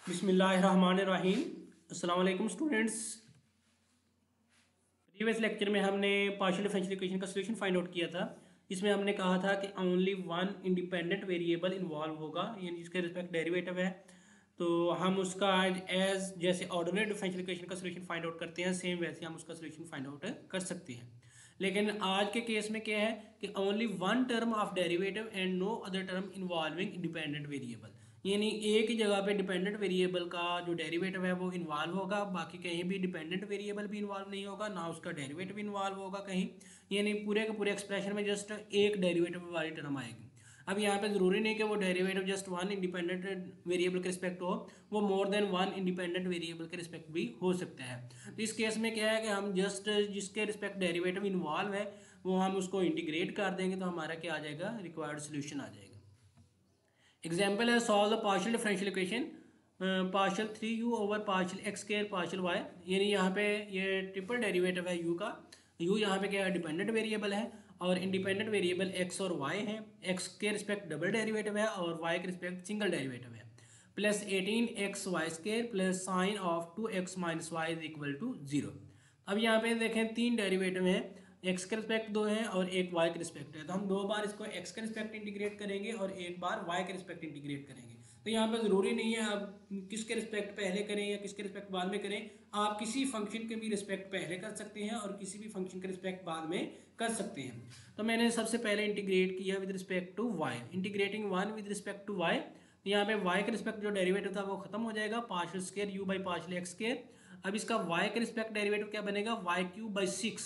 बिस्मिल्लाहिर्रहमानिर्रहीम। अस्सलाम वालेकुम स्टूडेंट्स। प्रीवियस लेक्चर में हमने पार्शियल डिफरेंशियल इक्वेशन का सोल्यूशन फाइंड आउट किया था। इसमें हमने कहा था कि only one independent variable involve होगा, यानी जिसके रिस्पेक्ट डेरिवेटिव है। तो हम उसका एज जैसे ऑर्डिनरी डिफरेंशियल इक्वेशन का सोल्यूशन फाइंड आउट करते हैं, सेम वैसे हम उसका सोल्यूशन फाइंड आउट कर सकते हैं। लेकिन आज के केस में क्या है कि only one term of derivative and no other term involving independent variable, यानी एक ही जगह पे डिपेंडेंट वेरिएबल का जो डेरिवेटिव है वो इन्वॉल्व होगा, बाकी कहीं भी डिपेंडेंट वेरिएबल भी इन्वॉल्व नहीं होगा, ना उसका डेरिवेटिव इन्वॉल्व होगा कहीं। यानी पूरे के पूरे एक्सप्रेशन में जस्ट एक डेरिवेटिव वाली टर्म आएगी। अब यहाँ पे ज़रूरी नहीं कि वो derivative just one independent variable के रिस्पेक्ट हो, वो more than one independent variable के रिस्पेक्ट भी हो सकता है। तो इस केस में क्या है कि हम जस्ट जिसके रिस्पेक्ट डेरिवेटिव इन्वॉल्व है वो हम उसको इंटीग्रेट कर देंगे, तो हमारा क्या आ जाएगा, रिक्वायर्ड सोल्यूशन आ जाएगा। एग्जाम्पल है solve the partial differential equation partial 3u over partial x square partial y. यानी यहाँ पे ये ट्रिपल डेरिवेटिव है u का। u यहाँ पे क्या है, डिपेंडेंट वेरिएबल है और इंडिपेंडेंट वेरिएबल x और y है। x के रिस्पेक्ट डबल डेरिवेटिव है और y के रिस्पेक्ट सिंगल डेरिवेटिव है। Plus 18x y square plus sine of 2x minus y is equal to 0। अब यहाँ पे देखें तीन डेरिवेटिव हैं, x के रिस्पेक्ट दो हैं और एक y के रिस्पेक्ट है। तो हम दो बार इसको x के रिस्पेक्ट इंटीग्रेट करेंगे और एक बार y के रिस्पेक्ट इंटीग्रेट करेंगे। तो यहाँ पे ज़रूरी नहीं है आप किसके रिस्पेक्ट पहले करें या किसके रिस्पेक्ट बाद में करें, आप किसी फंक्शन के भी रिस्पेक्ट पहले कर सकते हैं और किसी भी फंक्शन के रिस्पेक्ट बाद में कर सकते हैं। तो मैंने सबसे पहले इंटीग्रेट किया with respect to y, integrating one with respect to y। यहाँ पे y के रिस्पेक्ट जो डेरिवेटिव था वो खत्म हो जाएगा, partial square u by partial x square. अब इसका y के रिस्पेक्ट डेरिवेटिव क्या बनेगा, y cube by 6,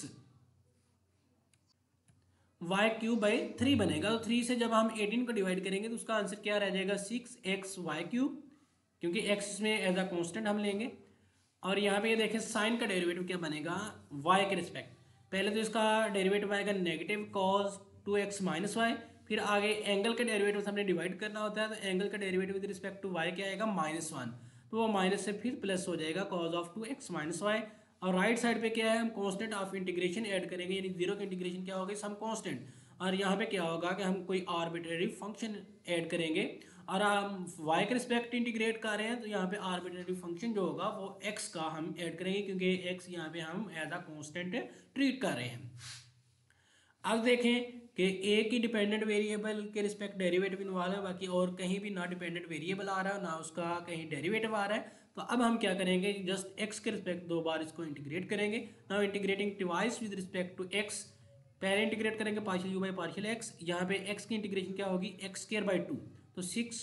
y cube by 3 बनेगा। तो 3 से जब हम 18 को डिवाइड करेंगे तो उसका आंसर क्या रह जाएगा, 6x वाई क्यूब, क्योंकि x इसमें एज अ कॉन्स्टेंट हम लेंगे। और यहाँ पे ये देखें साइन का डेरिवेटिव क्या बनेगा y के रिस्पेक्ट। पहले तो इसका डेरिवेटिव आएगा negative cos 2x minus Y, फिर आगे एंगल के डेरिवेटिव हमने डिवाइड करना होता है, तो एंगल का derivative with respect to y क्या आएगा, -1। तो वो माइनस से फिर प्लस हो जाएगा cos of 2x minus y. और राइट साइड पे क्या है, हम कांस्टेंट ऑफ इंटीग्रेशन ऐड करेंगे, यानी जीरो का इंटीग्रेशन क्या होगा, सम कांस्टेंट। और यहाँ पे क्या होगा कि हम कोई आर्बिट्रेरी फंक्शन ऐड करेंगे और हम y के रिस्पेक्ट इंटीग्रेट कर रहे हैं, तो यहाँ पे आर्बिट्रेरी फंक्शन जो होगा वो x का हम ऐड करेंगे, क्योंकि x यहाँ पे हम एज अ कांस्टेंट ट्रीट कर रहे हैं। अब देखें कि एक ही डिपेंडेंट वेरिएबल के रिस्पेक्ट डेरिवेटिव इन्वॉल्व है, बाकी और कहीं भी ना डिपेंडेंट वेरिएबल आ रहा है ना उसका कहीं डेरिवेटिव आ रहा है। तो अब हम क्या करेंगे, जस्ट x के रिस्पेक्ट दो बार इसको इंटीग्रेट करेंगे। Now integrating twice with respect to x, पहले इंटीग्रेट करेंगे partial u by partial x। यहाँ पे x की इंटीग्रेशन क्या होगी, एक्स स्क्वायर बाई 2। तो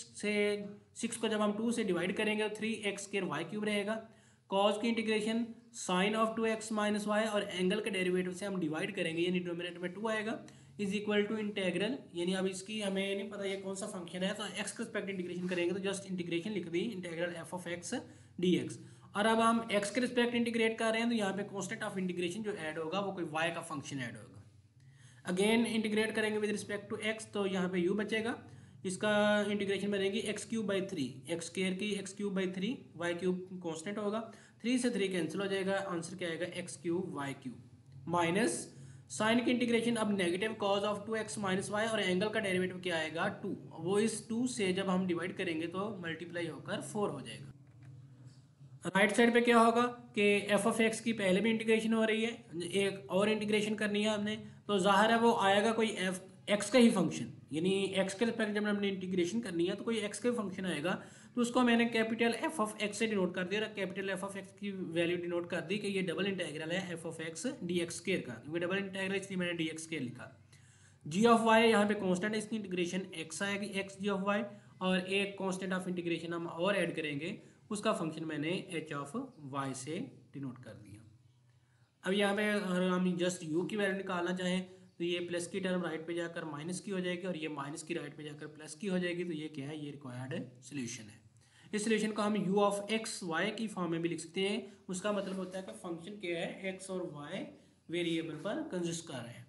6 को जब हम 2 से डिवाइड करेंगे तो 3x स्क्वायर वाई क्यूब रहेगा। कॉस की integration sine of 2x minus y, और एंगल के डेरिवेटिव से हम डिवाइड करेंगे, यानी डिनोमिनेटर में 2 आएगा, इज इक्वल टू इंटेग्रल, यानी अब इसकी हमें नहीं पता ये कौन सा फंक्शन है, तो x के रिस्पेक्ट इंटीग्रेशन करेंगे तो जस्ट इंटीग्रेशन लिख दी, integral f of x dx। और अब हम x के रिस्पेक्ट इंटीग्रेट कर रहे हैं, तो यहाँ पे कॉन्स्टेंट ऑफ इंटीग्रेशन जो ऐड होगा वो कोई y का फंक्शन ऐड होगा। अगेन इंटीग्रेट करेंगे विद रिस्पेक्ट टू x, तो यहाँ पे u बचेगा, इसका इंटीग्रेशन बनेगी एक्स क्यूब बाई 3, एक्स स्क्र की x cube by 3, y cube constant होगा, 3 से 3 कैंसिल हो जाएगा, आंसर क्या आएगा, x cube y cube. Minus sine की इंटीग्रेशन अब negative cos of 2x minus y, और एंगल का डेरिवेटिव क्या आएगा 2, वो इस 2 से जब हम डिवाइड करेंगे तो मल्टीप्लाई होकर 4 हो जाएगा। राइट साइड पे क्या होगा कि एफ ऑफ एक्स की पहले भी इंटीग्रेशन हो रही है, एक और इंटीग्रेशन करनी है हमने, तो जाहिर है वो आएगा कोई एफ एक्स का ही फंक्शन, यानी एक्स के रिस्पेक्ट जब हमने इंटीग्रेशन करनी है तो कोई एक्स का ही फंक्शन आएगा। तो उसको मैंने कैपिटल एफ ऑफ एक्स से डिनोट कर दिया, कैपिटल एफ ऑफ एक्स की वैल्यू डिनोट कर दी कि ये डबल इंटेग्रल है F of x d x square का, क्योंकि डबल इंटेग्रल इसलिए मैंने डी एक्स स्क्वायर लिखा। जी ऑफ वाई यहाँ पे कांस्टेंट है, इसकी इंटीग्रेशन एक्स आएगी, एक्स जी ऑफ वाई, और एक कांस्टेंट ऑफ इंटीग्रेशन हम और ऐड करेंगे, उसका फंक्शन मैंने एच ऑफ वाई से डिनोट कर दिया। अब यहाँ पे अगर हम जस्ट यू की वैल्यू निकालना चाहें तो ये प्लस की टर्म राइट पे जाकर माइनस की हो जाएगी, और ये माइनस की राइट पे जाकर प्लस की हो जाएगी, तो ये क्या है, ये रिक्वायर्ड सोल्यूशन है। इस सोल्यूशन को हम यू ऑफ एक्स वाई की फॉर्म में भी लिख सकते हैं। उसका मतलब होता है कि फंक्शन क्या है, एक्स और वाई वेरिएबल पर कंसिस्ट कर रहे हैं।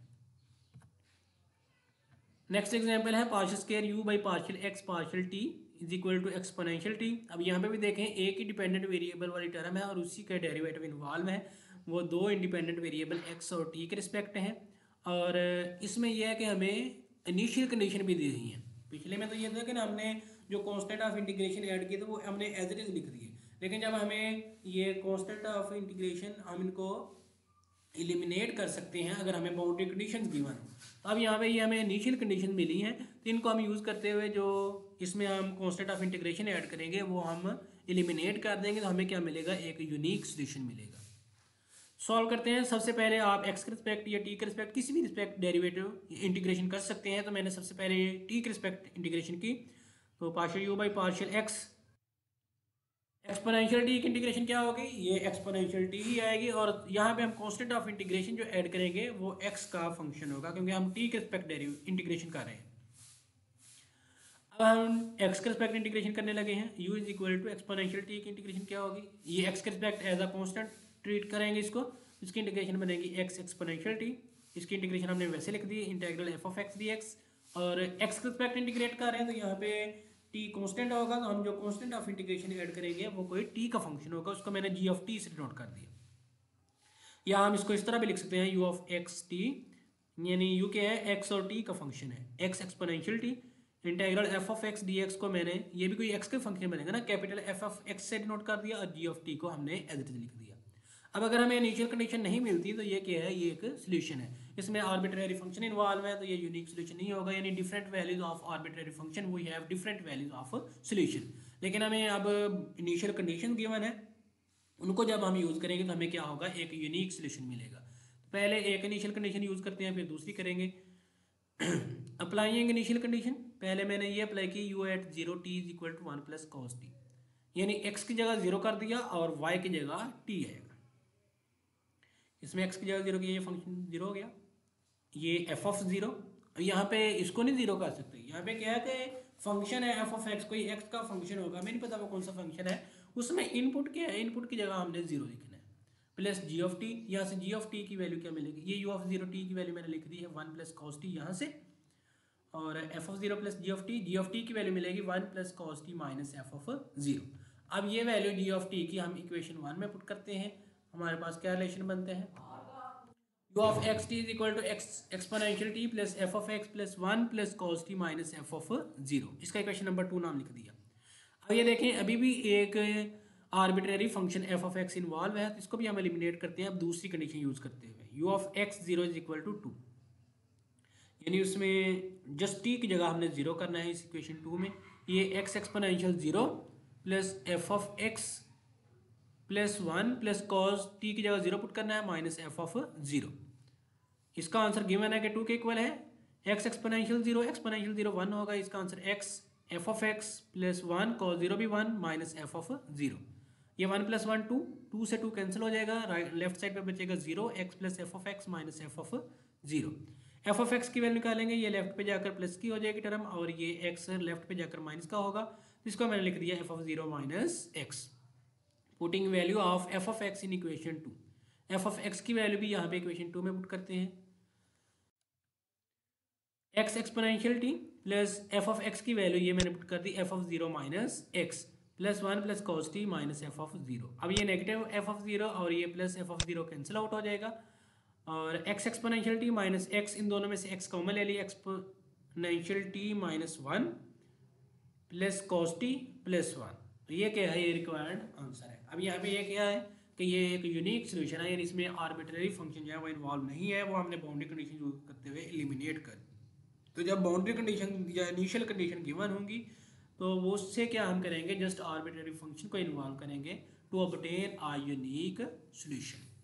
नेक्स्ट एग्जाम्पल है partial square u by partial x partial t is equal to exponential t. अब यहाँ पे भी देखें एक ही डिपेंडेंट वेरिएबल वाली टर्म है और उसी का डेरिवेटिव इन्वॉल्व है, वो दो इंडिपेंडेंट वेरिएबल एक्स और टी के रिस्पेक्ट हैं। और इसमें यह है कि हमें इनिशियल कंडीशन भी दी हुई है। पिछले में तो ये था कि ना हमने जो कांस्टेंट ऑफ इंटीग्रेशन ऐड किए थे वो हमने एज इट इज लिख दिए, लेकिन जब हमें ये कांस्टेंट ऑफ इंटीग्रेशन हम इनको एलिमिनेट कर सकते हैं अगर हमें बाउंड्री कंडीशंस गिवन हो। तो अब यहाँ पे ये हमें इनिशियल कंडीशन मिली हैं, तो इनको हम यूज़ करते हुए जो इसमें हम कांस्टेंट ऑफ इंटीग्रेशन ऐड करेंगे वो हम एलिमिनेट कर देंगे, तो हमें क्या मिलेगा, एक यूनिक सोल्यूशन मिलेगा। सॉल्व करते हैं। सबसे पहले आप एक्स के रिस्पेक्ट या टी के रिस्पेक्ट किसी भी रिस्पेक्ट डेरिवेटिव इंटीग्रेशन कर सकते हैं। तो मैंने सबसे पहले टी के रिस्पेक्ट इंटीग्रेशन की, तो partial u by partial x, exponential t की इंटीग्रेशन क्या होगी, ये एक्सपोनेंशियल टी ही आएगी, और यहाँ पे हम कांस्टेंट ऑफ इंटीग्रेशन जो ऐड करेंगे वो एक्स का फंक्शन होगा, क्योंकि हम टी के रिस्पेक्ट इंटीग्रेशन कर रहे हैं। अब हम एक्स के रिस्पेक्ट इंटीग्रेशन करने लगे हैं। u is equal to exponential t की इंटीग्रेशन क्या होगी, ये एक्स के respect as a constant treat करेंगे इसको, इसकी इंटीग्रेशन बनेगी एक्स एक्सपोनेंशियल टी। इसकी इंटीग्रेशन हमने वैसे लिख दी, integral F of x d x, और एक्स के रिस्पेक्ट इंटीग्रेट कर रहे हैं तो यहाँ पे टी कांस्टेंट होगा, तो हम जो कांस्टेंट ऑफ इंटीग्रेशन ऐड करेंगे वो कोई टी का फंक्शन होगा, उसको मैंने जी ऑफ टी से डिनोट कर दिया। या हम इसको इस तरह भी लिख सकते हैं, यू ऑफ एक्स टी, यानी यू क्या है, एक्स और टी का फंक्शन है, x exponential t integral F of x d x को मैंने, ये भी कोई एक्स के फंक्शन बनेगा ना, कैपिटल एफ ऑफ एक्स से डिनोट कर दिया, और जी ऑफ टी को हमने एज इट इज लिख दिया। अब अगर हमें इनिशियल कंडीशन नहीं मिलती तो ये क्या है, ये एक सोल्यूशन है, इसमें आर्बिट्रेरी फंक्शन इन्वॉल्व है, तो ये यूनिक सोल्यूशन नहीं होगा, यानी different values of arbitrary function we have different values of solution. लेकिन हमें अब इनिशियल कंडीशन गिवन है, उनको जब हम यूज़ करेंगे तो हमें क्या होगा, एक यूनिक सोल्यूशन मिलेगा। पहले एक इनिशियल कंडीशन यूज़ करते हैं, फिर दूसरी करेंगे। अप्लाइंग इनिशियल कंडीशन, पहले मैंने ये अप्लाई की, u at zero t is equal to one plus cos t, यानी एक्स की जगह जीरो कर दिया और वाई की जगह टी आएगा। इसमें एक्स की जगह जीरो की, ये फंक्शन जीरो हो गया, ये एफ ऑफ जीरो, यहाँ पे इसको नहीं जीरो कर सकते, यहाँ पे क्या है कि फंक्शन है एफ ऑफ एक्स, कोई एक्स का फंक्शन होगा, हमें नहीं पता वो कौन सा फंक्शन है, उसमें इनपुट क्या है, इनपुट की जगह हमने जीरो लिखना है, प्लस जी ऑफ टी, यहाँ से जी ऑफ टी की वैल्यू क्या मिलेगी, ये यू ऑफ जीरो टी की वैल्यू मैंने लिख दी है वन प्लस कॉस टी यहाँ से, और F of zero plus G of t की वैल्यू मिलेगी one plus cos t minus F of zero. अब ये वैल्यू जी ऑफ टी की हम इक्वेशन वन में पुट करते हैं, हमारे पास क्या रिलेशन बनते हैं, u of x t is equal to x exponential t plus F of x plus one plus cos t minus F of zero. इसका इक्वेशन नंबर 2 नाम लिख दिया। अब ये देखें, अभी भी एक arbitrary function F of x involve है, तो इसको भी हम एलिमिनेट करते हैं अब दूसरी कंडीशन यूज करते हुए, u of x zero is equal to 2, यानी उसमें जस्ट टी की जगह हमने जीरो करना है इस इक्वेशन 2 में, ये x exponential zero plus F of x plus one plus cos t की जगह जीरो पुट करना है माइनस एफ ऑफ जीरो। इसका आंसर गिवन है कि 2 के इक्वल है, एक्स एक्सपोनेंशियल जीरो 1 होगा, इसका answer x F of x plus one cos zero भी 1 माइनस एफ ऑफ जीरो, ये 1 प्लस 1 2, 2 से 2 कैंसिल हो जाएगा, राइट लेफ्ट साइड पे बचेगा zero, x plus F of x minus F of zero. F of x की value निकालेंगे, ये लेफ्ट पे जाकर प्लस की हो जाएगी टर्म, और ये एक्स लेफ्ट पे जाकर माइनस का होगा, इसको मैंने लिख दिया f of zero minus x, putting value of f of x in equation 2। F of x की वैल्यू भी यहाँ पे इक्वेशन 2 में पुट करते हैं, x exponential t plus F of x की वैल्यू ये मैंने पुट कर दी f of zero minus x plus one plus cos t minus F of zero. अब ये नेगेटिव एफ ऑफ जीरो और ये plus F of zero cancel out हो जाएगा, और x exponential t minus x, इन दोनों में से एक्स कॉमन ले लिया, exponential t minus one plus cos t plus one, तो ये क्या है, ये रिक्वायर्ड आंसर है। अब यहाँ पे ये क्या है कि ये एक यूनिक सोल्यूशन है, यानी इसमें आर्बिट्रेरी फंक्शन जो है वो इन्वॉल्व नहीं है, वो हमने बाउंड्री कंडीशन यूज करते हुए एलिमिनेट कर। तो जब बाउंड्री कंडीशन या इनिशियल कंडीशन गिवन होंगी तो वो उससे क्या हम करेंगे, जस्ट आर्बिट्रेरी फंक्शन को इन्वॉल्व करेंगे to obtain a unique solution.